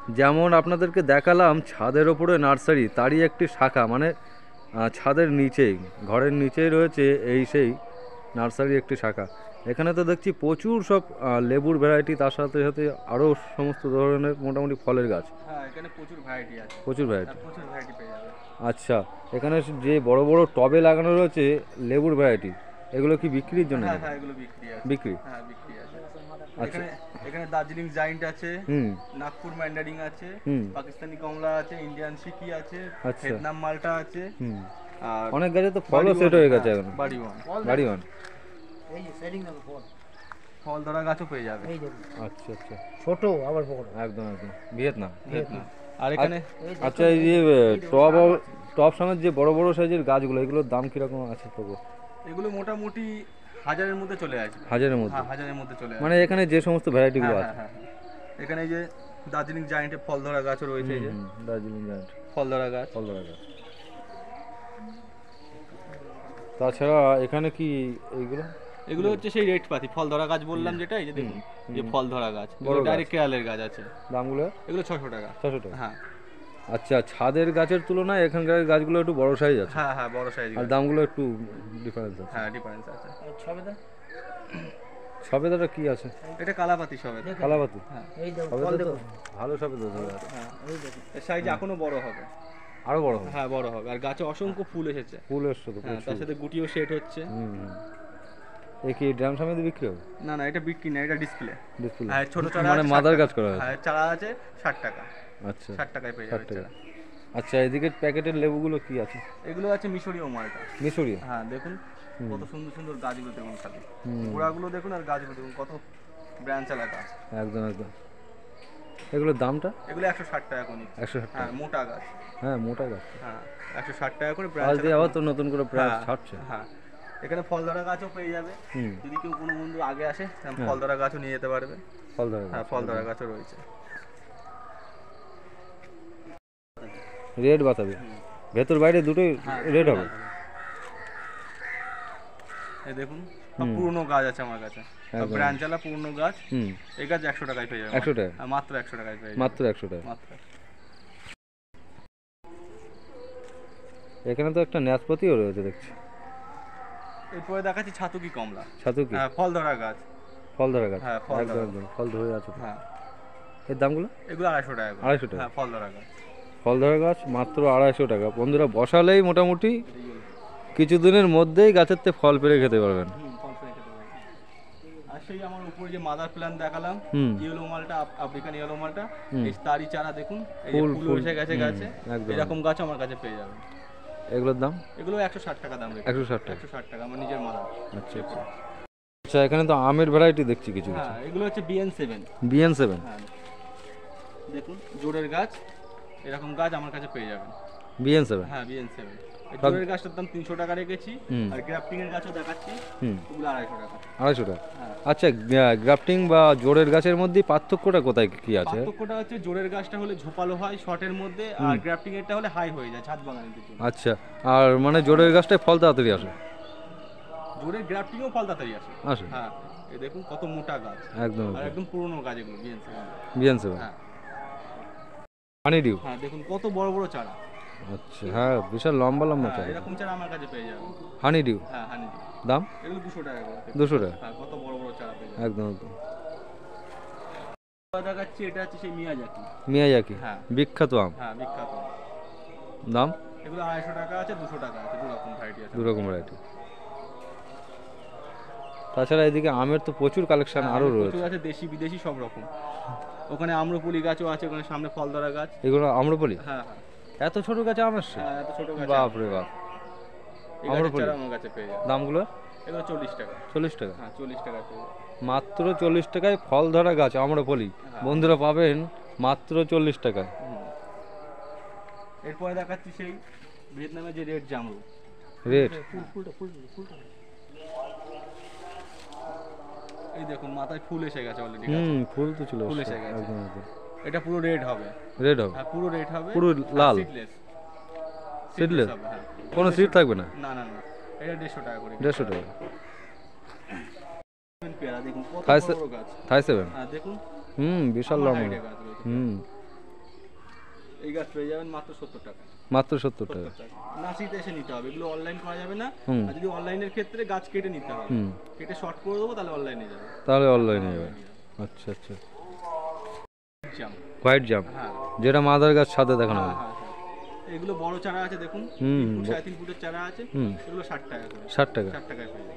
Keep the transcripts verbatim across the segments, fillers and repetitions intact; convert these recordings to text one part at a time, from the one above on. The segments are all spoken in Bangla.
যেমন আপনাদেরকে দেখালাম ছাদের ওপরে নার্সারি, তারই একটি শাখা, মানে ছাদের নিচেই, ঘরের নিচেই রয়েছে এই সেই নার্সারি একটি শাখা। এখানে তো দেখছি প্রচুর সব লেবুর ভ্যারাইটি, তার সাথে সাথে আরও সমস্ত ধরনের মোটামুটি ফলের গাছ। হ্যাঁ, এখানে প্রচুর ভ্যারাইটি আছে, প্রচুর ভ্যারাইটি, প্রচুর ভ্যারাইটি পেয়ে যাবে। আচ্ছা, এখানে যে বড় বড় টবে লাগানো রয়েছে লেবুর ভ্যারাইটি, এগুলো কি বিক্রির জন্য? হ্যাঁ হ্যাঁ, এগুলো বিক্রি আছে। বিক্রি? হ্যাঁ, বিক্রি আছে। আচ্ছা, এখানে এখানে দার্জিলিং জায়েন্ট আছে, হুম, নাগপুর ম্যান্ডারিং আছে, হুম, পাকিস্তানি কমলা আছে, ইন্ডিয়ান সিকি আছে, আচ্ছা, ভিয়েতনাম মালটা আছে। হুম, আর অনেক গাছে তো ফলও সেট হয়ে গেছে এখন। বাড়ি ওয়ান, বাড়ি ওয়ান, এই যে সেটিং না ফল ফল ধরা গাছও পেয়ে যাবে। এই যে আচ্ছা আচ্ছা, ছোট আবার বড়, একদম একদম ভিয়েতনাম। ভিয়েতনাম। আর এখানে আচ্ছা, এই যে টব টব সমেত যে বড় বড় সাইজের গাছগুলো, এগুলোর দাম কিরকম আছে তবু? এগুলো মোটামুটি হাজারের মধ্যে চলে আসবে। হাজারের মধ্যে? হ্যাঁ, হাজারের মধ্যে চলে আসবে। মানে এখানে যে সমস্ত ভ্যারাইটিগুলো হ্যাঁ আছে। হ্যাঁ হ্যাঁ, এখানে এই যে দার্জিলিং জায়েন্টে ফল ধরা গাছও রয়েছে, এই যে হুম, দার্জিলিং জায়ান্ট ফল ধরা গাছ। ফল ধরা গাছ। তাছাড়া এখানে কি এইগুলো? এগুলো হচ্ছে সেই রেড পাতি ফল ধরা গাছ বললাম, যেটা এই যে দেখুন, যে ফল ধরা গাছ, বড় গাছ। ডাইরেক্ট কেরালের গাছ আছে। দামগুলো? এগুলো ছশো টাকা। ছশো টাকা? হ্যাঁ আচ্ছা, ছাদের গাছের তুলনায় এখানকার গাছগুলো একটু বড় সাইজ আছে, হ্যাঁ হ্যাঁ, বড় সাইজ আর দামগুলো একটু ডিফারেন্স আছে। হ্যাঁ, ডিফারেন্স আছে। ছবেদা সবেদাটা কি আছে? এটা কালাপাতি সবে। কালাপাতি? হ্যাঁ, এই দেখো ফল সবেদা তো দেখো, ভালো সবেদা ধরে আছে। হ্যাঁ, এই দেখো এর সাইজ এখনো বড় হবে। আরো বড় হবে? হ্যাঁ, বড় হবে। আর গাছে অসংখ্য ফুল এসেছে। ফুল এসছে তো হ্যাঁ, প্রচুর। তার সাথে গুটিও সেট হচ্ছে। হুম হুম। এ কি ড্রাম সমেত বিক্রি হবে? না না, এটা বিক্রি না, এটা ডিসপ্লে। ডিসপ্লে? হ্যাঁ, ছোট চারা মানে আছে মাদার ষাট গাছ টাকা। করা আছে? হ্যাঁ, চারা আছে ষাট টাকা। আচ্ছা, ষাট টাকায় পেয়ে ষাট যাবে টাকা। চারা। আচ্ছা, এদিকে প্যাকেটের লেবুগুলো কি আছে? এগুলো আছে মিশরীয় মালটা। মিশরীয়? হ্যাঁ, দেখুন কত সুন্দর সুন্দর গাছগুলো দেখুন, খালি হুম। গোড়াগুলো দেখুন আর গাছগুলো দেখুন, কত ব্রাঞ্চ আলা গাছ। একদম একদম। এগুলোর দামটা? এগুলো একশো ষাট টাকা করে। একশো ষাট হ্যাঁ, টাকা? মোটা গাছ। হ্যাঁ, মোটা গাছ। হ্যাঁ, একশো ষাট টাকা করে আজ ব্রাঞ্চ দিয়ে আবার তো নতুন করে প্রায় হ্যাঁ ছাড়ছে। হ্যাঁ, এখানে ফল ধরা গাছও পেয়ে যাবে। হুম, যদি কেউ কোনো বন্ধু আগে আসে, হ্যাঁ। ফল ধরা গাছও নিয়ে যেতে পারবে। ফল ধরে হ্যাঁ, ফল ধরা গাছও রয়েছে। রেড বাতাবি? ভেতর বাইরে দুটোই হ্যাঁ, রেড হবে? এই দেখুন সব পুরনো গাছ আছে আমার কাছে, একদম। ব্রাঞ্চ আলা পুরনো গাছ। হুম, এই গাছ একশো টাকায় পেয়ে যাবে। একশো টাকা? হ্যাঁ, মাত্র একশো টাকায় পেয়ে যাবে। মাত্র একশো টাকা? মাত্র। এখানে তো একটা ন্যাসপাতিও রয়েছে দেখছি। এরপরে দেখাচ্ছি ছাতুকি কমলা। ছাতুকি? হ্যাঁ, ফল ধরা গাছ। ফল ধরা গাছ? হ্যাঁ, ফল একদম ধরা। একদম, ফল ধরে আছে তো। হ্যাঁ, এর দামগুলো? এগুলো আড়াইশো টাকা করে। আড়াইশো টাকা? হ্যাঁ, ফল ধরা গাছ। ফল ধরা গাছ মাত্র আড়াইশো টাকা। বন্ধুরা, বসালেই মোটামুটি কিছুদিনের মধ্যেই গাছের থেকে ফল পেরে খেতে পারবেন। হুম, ফল পেয়ে খেতে পারবে। আর সেই আমার উপরে যে মাদার প্ল্যান্ট দেখালাম, হুম, ইয়েলো মালটা, আফ- আফ্রিকান ইয়েলো মালটা, হুম। এই তারই চারা দেখুন, এই যে ফুল, ফুল ফুল। এসে গেছে হুম, গাছে। একদম। এরকম গাছ আমার কাছে পেয়ে যাবেন। এগুলোর দাম? এগুলো একশো ষাট টাকা দাম রেখে। একশো ষাট টাকা? একশো ষাট টাকা আমার নিজের মাদার। আচ্ছা আচ্ছা। আচ্ছা, এখানে তো আমের ভ্যারাইটি দেখছি কিছু কিছু। হ্যাঁ, এগুলো হচ্ছে বিএন সেভেন। BN seven? হ্যাঁ, দেখুন জোরের গাছ, এরকম গাছ আমার কাছে পেয়ে যাবেন। BN seven? হ্যাঁ, বিএন সেভেন। জোরের গাছটার দাম তিনশো টাকা রেখেছি। হুম। আর গ্রাফটিং এর গাছও দেখাচ্ছি, হুম, ওগুলো আড়াইশো টাকা। আড়াইশো টাকা? হ্যাঁ। আচ্ছা, গ্রাফটিং বা জোরের গাছের মধ্যে পার্থক্যটা কোথায় কি আছে? পার্থক্যটা হচ্ছে জোরের গাছটা হলে ঝোপালো হয় শর্টের মধ্যে, আর গ্রাফটিং এরটা হলে হাই হয়ে যায় ছাদ বাগানের জন্য। আচ্ছা, আর মানে জোরের গাছটায় ফল তাড়াতাড়ি আসে? জোরের গ্রাফটিংও ফল তাড়াতাড়ি আসে। আসে? হ্যাঁ, এই দেখুন কত মোটা গাছ, একদম আর একদম পুরনো গাছ এগুলো বিএন সেভেন। BN seven? হ্যাঁ হানি ডিউ? হ্যাঁ, দেখুন কত বড় বড় চারা। আচ্ছা, হ্যাঁ, বিশাল লম্বা লম্বা হ্যাঁ, চারা। এরকম চারা আমার কাছে পেয়ে যাবেন। Honeydew? হ্যাঁ, হানি দাম? এগুলো দুশো টাকা করে। দুশো টাকা? হ্যাঁ, কত বড় বড় চারা পেয়ে যাবেন। একদম একদম। দেখাচ্ছি, এটা হচ্ছে সেই মিয়াজাকি। মিয়াজাকি? হ্যাঁ। বিখ্যাত আম? হ্যাঁ, বিখ্যাত। দাম? এগুলো আড়াইশো টাকা আছে, দুশো টাকা আছে, দু রকম ভ্যারাইটি আছে। দু রকম ভ্যারাইটি। তাছাড়া এদিকে আমের তো প্রচুর কালেকশন হ্যাঁ, আরও আমের রয়েছে। প্রচুর আছে, দেশি বিদেশি সব রকম। ওখানে আম্রপলি গাছও আছে, ওখানে সামনে ফল ধরা গাছ। এগুলো আম্রপলি? হ্যাঁ হ্যাঁ এত ছোট গাছে আম আসছে? হ্যাঁ, এত ছোট গাছ। বাপ রে বাপ। এই গাছের আম্রপলি? চারা আমার কাছে পেয়ে যাবে। দামগুলো? এগুলো চল্লিশ টাকা। চল্লিশ টাকা? হ্যাঁ, চল্লিশ টাকা পেয়ে যাবে। মাত্র চল্লিশ টাকায় ফল ধরা গাছ আম্রপলি হ্যাঁ। বন্ধুরা পাবেন মাত্র চল্লিশ টাকায়। হুম। এরপরে দেখাচ্ছি সেই ভিয়েতনামের যে রেড জামরু। রেট? ফুল ফুলটা ফুল ফুলটা এই দেখুন মাথায় ফুল এসে গেছে অলরেডি। হুম, ফুল তো ছিল। ফুল এসে গেছে। একদম একদম। এটা পুরো রেড হবে। রেড হবে? হ্যাঁ, পুরো রেড হবে। পুরো লাল? সিডলেস। সিডলেস? হবে, হ্যাঁ। কোনো সিড থাকবে না? না না না, এটা দেড়শো টাকা করে। দেড়শো টাকা? পেয়ারা দেখুন কত থাই বড় বড় গাছ। Thai seven? হ্যাঁ, দেখুন হুম, বিশাল আমার লম্বা। height এর গাছ রয়েছে। হুম, এই গাছ পেয়ে যাবেন মাত্র সত্তর টাকা। মাত্র সত্তর টাকা। নার্সারিতে এসে নিতে হবে, এগুলো অনলাইন করা যাবে না। হুম। আর যদি অনলাইনের ক্ষেত্রে গাছ কেটে নিতে হবে, হুম। কেটে শর্ট করে দেবো তাহলে অনলাইনে যাবে। তাহলে অনলাইনে যাবে। আচ্ছা আচ্ছা। জাম। হোয়াইট জাম, হ্যাঁ যেটা মাদার গাছ ছাদে দেখানো হ্যাঁ হয়। হ্যাঁ হ্যাঁ। এগুলো বড় চারা আছে দেখুন, হুম, তিন ফুট, ব- সাড়ে তিন ফুটের চারা আছে। হুম। এগুলো ষাট টাকা করে। ষাট টাকা। ষাট টাকায় পেয়ে যাবে।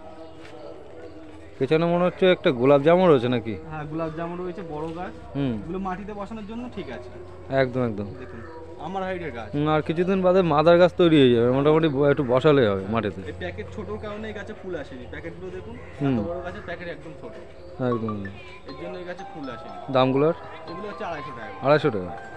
পেছনে মনে হচ্ছে একটা গোলাপ জামও রয়েছে নাকি? হ্যাঁ গোলাপ জামুন রয়েছে বড় গাছ, হুম, এগুলো মাটিতে বসানোর জন্য ঠিক আছে। একদম একদম। দেখুন আমার হাইটের গাছ। হুম, আর কিছুদিন বাদে মাদার গাছ তৈরি হয়ে যাবে, মোটামুটি ব- একটু বসালেই হবে মাটিতে। এই প্যাকেট ছোটোর কারণে এই গাছে ফুল আসেনি, প্যাকেটগুলো দেখুন হুম। এত বড় গাছের প্যাকেট একদম ছোট, একদম। এর জন্য এই গাছে ফুল আসেনি। দামগুলোর এগুলো হচ্ছে আড়াইশো টাকা। আড়াইশো টাকা।